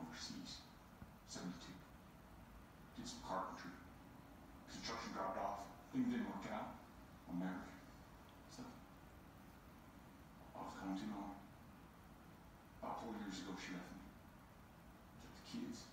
overseas, 72. Did some carpentry. Construction dropped off. Things didn't work out. I'm married. So, I was gone too long. About 4 years ago, she left me. Took the kids.